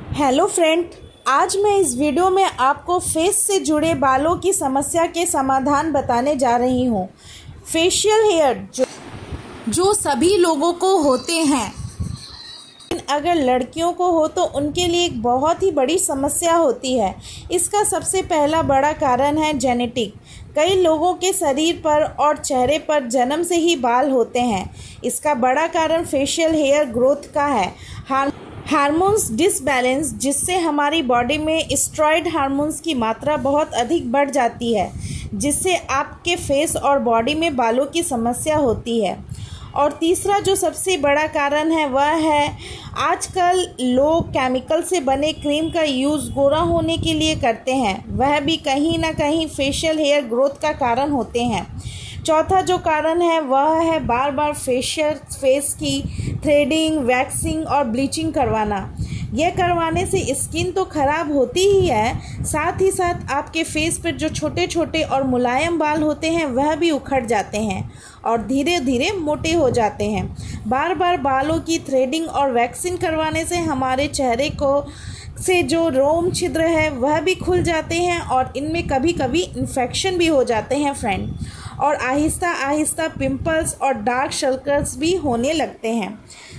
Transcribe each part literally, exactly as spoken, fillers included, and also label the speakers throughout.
Speaker 1: Hello friend, आज मैं इस वीडियो में आपको फेस से जुड़े बालों की समस्या के समाधान बताने जा रही हूँ। फेशियल हेयर जो जो सभी लोगों को होते हैं, अगर लड़कियों को हो तो उनके लिए एक बहुत ही बड़ी समस्या होती है। इसका सबसे पहला बड़ा कारण है जेनेटिक। कई लोगों के शरीर पर और चेहरे पर जन्म से ही बाल होते हैं। इसका बड़ा कारण फेशियल हेयर ग्रोथ का है। हार हार्मोन्स डिसबैलेंस, जिससे हमारी बॉडी में स्टेरॉयड हार्मोन्स की मात्रा बहुत अधिक बढ़ जाती है, जिससे आपके फेस और बॉडी में बालों की समस्या होती है। और तीसरा जो सबसे बड़ा कारण है वह है आजकल लोग केमिकल से बने क्रीम का यूज़ गोरा होने के लिए करते हैं, वह भी कहीं ना कहीं फेशियल हेयर ग्रोथ का कारण होते हैं। चौथा जो कारण है वह है बार बार फेशियल फेस की थ्रेडिंग, वैक्सिंग और ब्लीचिंग करवाना। यह करवाने से स्किन तो खराब होती ही है, साथ ही साथ आपके फेस पर जो छोटे छोटे और मुलायम बाल होते हैं वह भी उखड़ जाते हैं और धीरे धीरे मोटे हो जाते हैं। बार बार बालों की थ्रेडिंग और वैक्सिंग करवाने से हमारे चेहरे को से जो रोम छिद्र है वह भी खुल जाते हैं और इनमें कभी कभी इन्फेक्शन भी हो जाते हैं फ्रेंड, और आहिस्ता आहिस्ता पिंपल्स और डार्क सर्कल्स भी होने लगते हैं।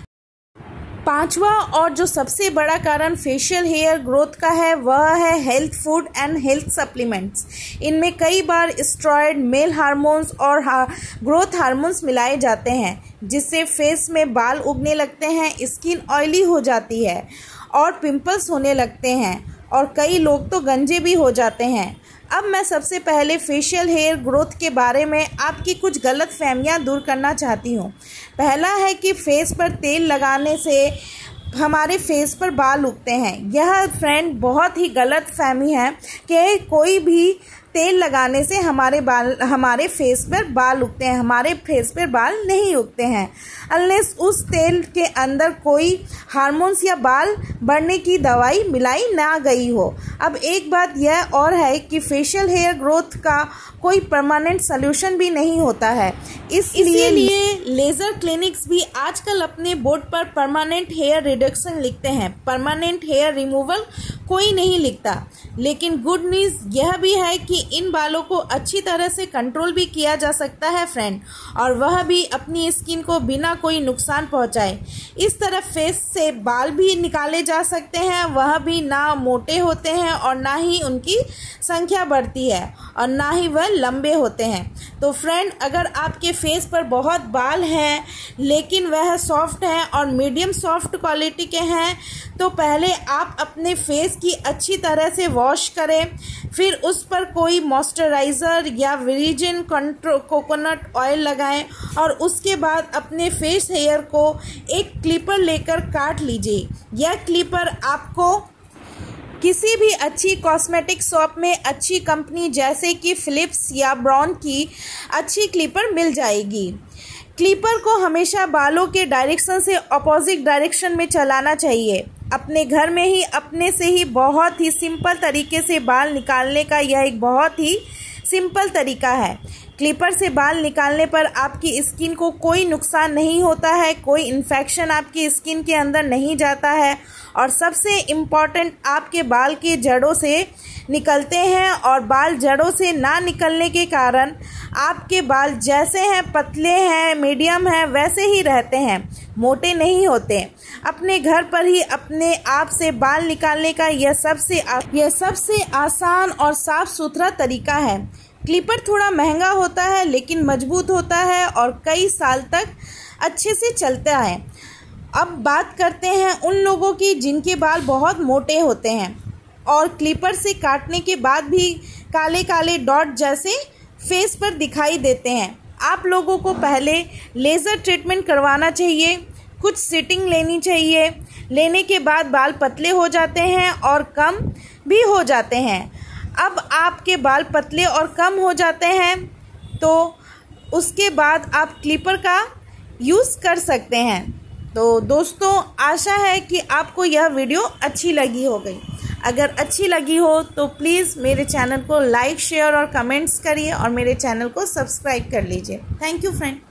Speaker 1: पांचवा और जो सबसे बड़ा कारण फेशियल हेयर ग्रोथ का है वह है health food and health supplements. इनमें कई बार स्टेरॉयड, मेल हार्मोन्स और हा, ग्रोथ हार्मोन्स मिलाए जाते हैं, जिससे फेस में बाल उगने लगते हैं, स्किन ऑयली हो जाती है और पिंपल्स होने लगते हैं, और कई लोग तो गंजे भी हो जाते हैं। अब मैं सबसे पहले फेशियल हेयर ग्रोथ के बारे में आपकी कुछ गलत फहमियाँ दूर करना चाहती हूँ। पहला है कि फेस पर तेल लगाने से हमारे फेस पर बाल उगते हैं। यह फ्रेंड बहुत ही गलत फहमी है कि कोई भी तेल लगाने से हमारे बाल हमारे फेस पर बाल उगते हैं। हमारे फेस पर बाल नहीं उगते हैं अनलेस उस तेल के अंदर कोई हार्मोन्स या बाल बढ़ने की दवाई मिलाई ना गई हो। अब एक बात यह और है कि फेशियल हेयर ग्रोथ का कोई परमानेंट सल्यूशन भी नहीं होता है, इसलिए लिए लेज़र क्लिनिक्स भी आजकल अपने बोर्ड पर परमानेंट हेयर रिडक्शन लिखते हैं। परमानेंट हेयर रिमूवल कोई नहीं लिखता। लेकिन गुड न्यूज़ यह भी है कि इन बालों को अच्छी तरह से कंट्रोल भी किया जा सकता है फ्रेंड, और वह भी अपनी स्किन को बिना कोई नुकसान पहुंचाए। इस तरह फेस से बाल भी निकाले जा सकते हैं, वह भी ना मोटे होते हैं और ना ही उनकी संख्या बढ़ती है और ना ही वह लंबे होते हैं। तो फ्रेंड, अगर आपके फेस पर बहुत बाल हैं लेकिन वह सॉफ्ट हैं और मीडियम सॉफ्ट क्वालिटी के हैं, तो पहले आप अपने फेस की अच्छी तरह से वॉश करें, फिर उस पर कोई मॉइस्चराइज़र या विर्जिन कोकोनट ऑयल लगाएं और उसके बाद अपने फेस हेयर को एक क्लिपर लेकर काट लीजिए। यह क्लिपर आपको किसी भी अच्छी कॉस्मेटिक शॉप में अच्छी कंपनी जैसे कि फिलिप्स या ब्राउन की अच्छी क्लिपर मिल जाएगी। क्लिपर को हमेशा बालों के डायरेक्शन से अपोजिट डायरेक्शन में चलाना चाहिए। अपने घर में ही अपने से ही बहुत ही सिंपल तरीके से बाल निकालने का यह एक बहुत ही सिंपल तरीका है। क्लिपर से बाल निकालने पर आपकी स्किन को कोई नुकसान नहीं होता है, कोई इन्फेक्शन आपकी स्किन के अंदर नहीं जाता है, और सबसे इम्पॉर्टेंट आपके बाल के जड़ों से निकलते हैं, और बाल जड़ों से ना निकलने के कारण आपके बाल जैसे हैं, पतले हैं, मीडियम हैं, वैसे ही रहते हैं, मोटे नहीं होते। अपने घर पर ही अपने आप से बाल निकालने का यह सबसे यह सबसे आसान और साफ सुथरा तरीका है। क्लिपर थोड़ा महंगा होता है लेकिन मजबूत होता है और कई साल तक अच्छे से चलता है। अब बात करते हैं उन लोगों की जिनके बाल बहुत मोटे होते हैं और क्लिपर से काटने के बाद भी काले काले डॉट जैसे फेस पर दिखाई देते हैं। आप लोगों को पहले लेज़र ट्रीटमेंट करवाना चाहिए, कुछ सिटिंग लेनी चाहिए। लेने के बाद बाल पतले हो जाते हैं और कम भी हो जाते हैं। अब आपके बाल पतले और कम हो जाते हैं तो उसके बाद आप क्लिपर का यूज़ कर सकते हैं। तो दोस्तों, आशा है कि आपको यह वीडियो अच्छी लगी होगी। अगर अच्छी लगी हो तो प्लीज़ मेरे चैनल को लाइक, शेयर और कमेंट्स करिए और मेरे चैनल को सब्सक्राइब कर लीजिए। Thank you friend.